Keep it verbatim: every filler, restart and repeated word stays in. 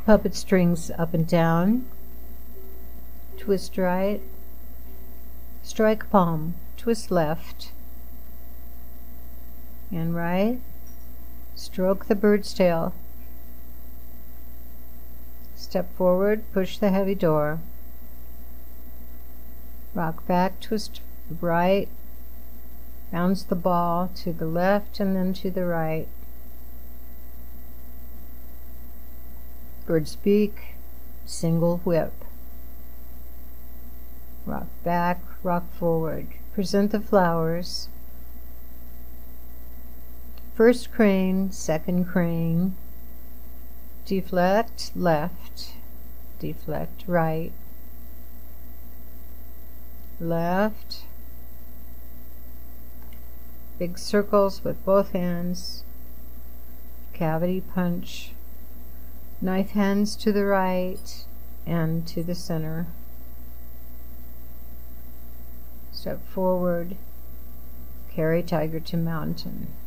Puppet strings up and down. Twist right. Strike palm. Twist left and right. Stroke the bird's tail. Step forward, push the heavy door. Rock back, twist right. Bounce the ball to the left and then to the right. Bird's beak, single whip. Rock back, rock forward. Present the flowers. First crane, second crane. Deflect left, deflect right, left. Big circles with both hands. Cavity punch. Knife hands to the right and to the center. Step forward. Carry tiger to mountain.